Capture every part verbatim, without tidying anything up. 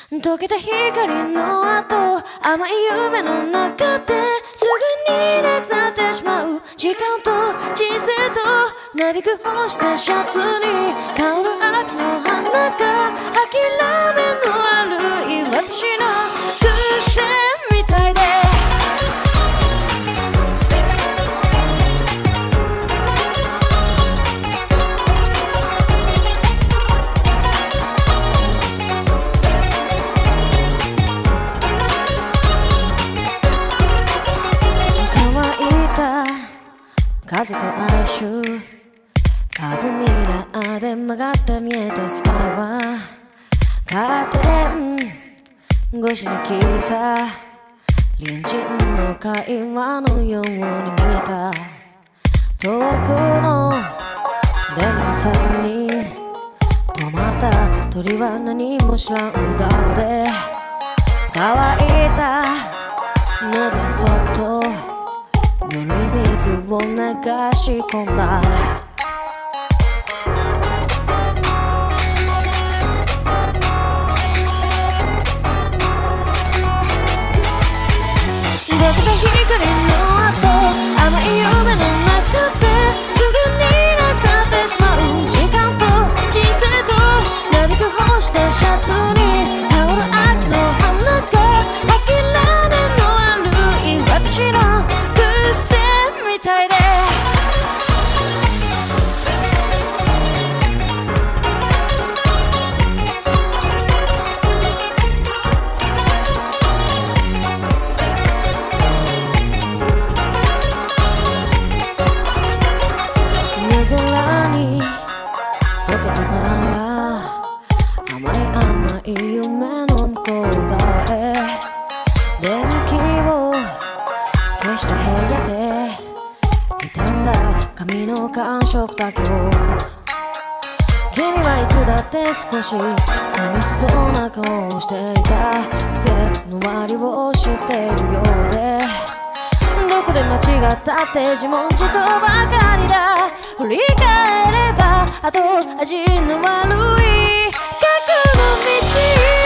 溶けた光の後、甘い夢の中ですぐになくなってしまう時間と人生となびく干したシャツに香る秋の花が諦めの悪い私の癖みたいで風と哀愁カーブミラーで曲がって見えたスカイはカーテン越しに聞いた隣人の会話のように見えた遠くの電線に止まった鳥は何も知らん顔で乾いた喉にそっとぬるい水を流し込んだ溶けた光の後甘い夢の中ですぐになくなってしまう時間と人生となびく干したシャツに香る秋の花が諦めの悪い私のみたいで夜空に溶けたなら甘い甘い夢の向こう側へ電気を消した部屋で傷んだ髪の感触だけを君はいつだって少し寂しそうな顔をしていた季節の終わりを知っているようでどこで間違ったって自問自答ばかりだ振り返れば後味の悪い過去の道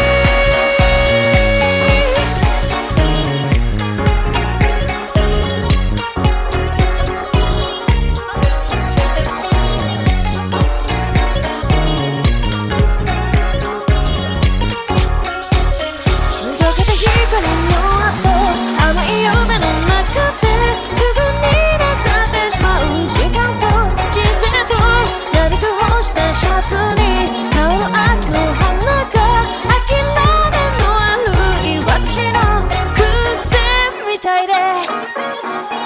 甘い夢の中ですぐになくなってしまう時間と人生となびく干したシャツに香る秋の花が諦めの悪い私の癖みたいで